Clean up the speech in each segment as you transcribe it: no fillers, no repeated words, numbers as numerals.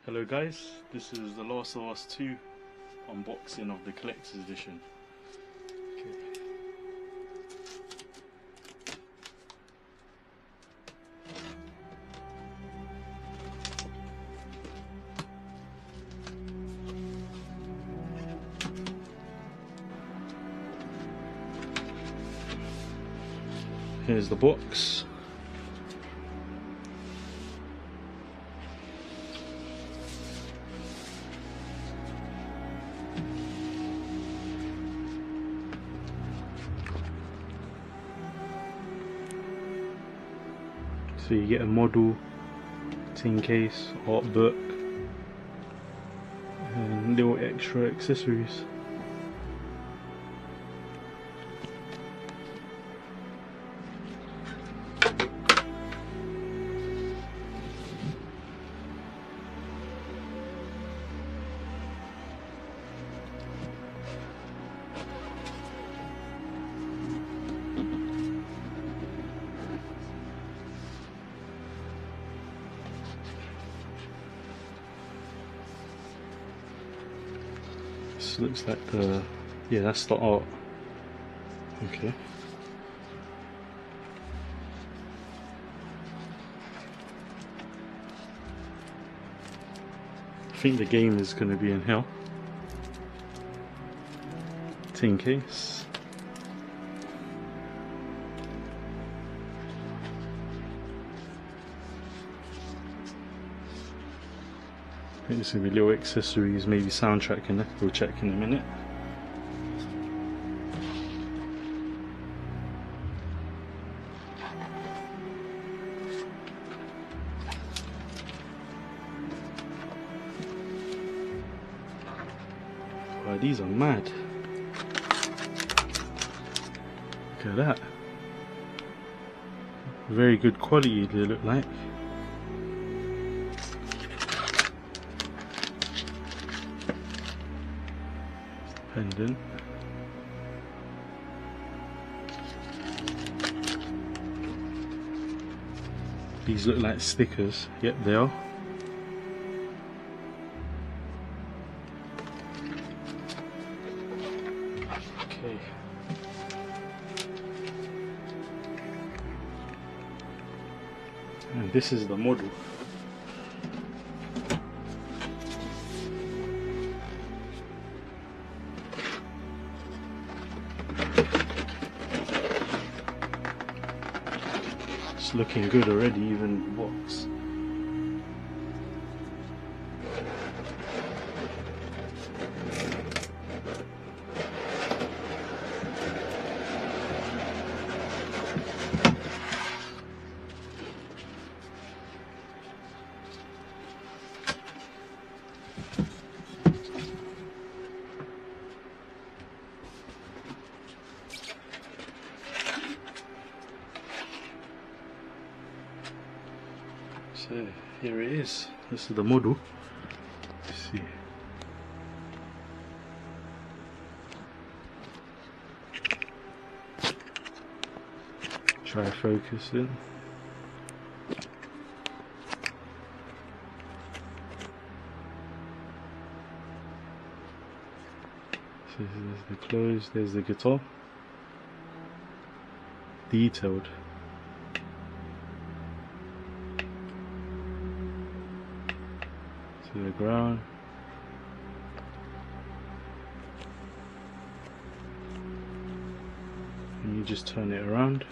Hello guys, this is The Last of Us 2 unboxing of the collector's edition. Okay. Here's the box. So you get a model, tin case, art book, and little extra accessories. This looks like the, yeah, that's the art. Okay. I think the game is going to be in hell. Tin case. I think there's going to be little accessories, maybe soundtrack in there. We'll check in a minute. Wow, these are mad. Look at that. Very good quality they look like. Pendant. These look like stickers. Yep, they are. Okay. And this is the model. It's looking good already, even the box. So here it is. This is the model. Let's see. Try focusing. So there's the clothes, there's the guitar. Detailed. To the ground. And you just turn it around.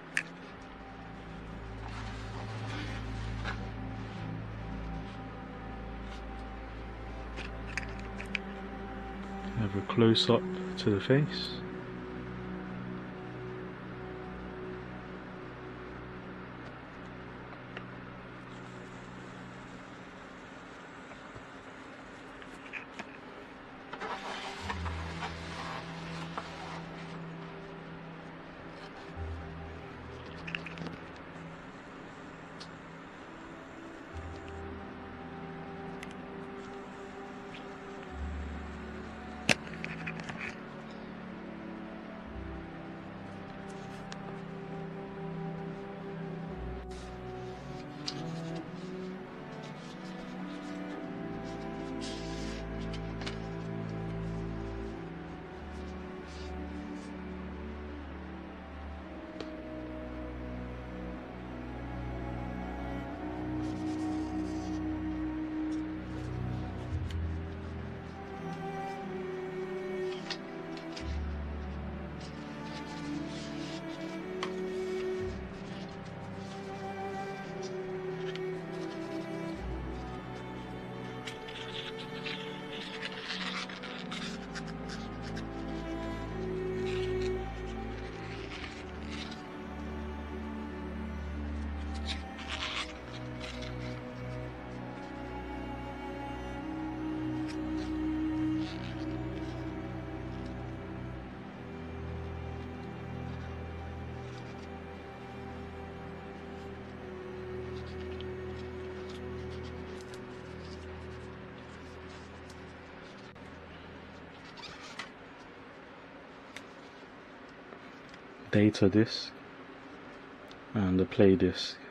Have a close up to the face. data disc and a play disc.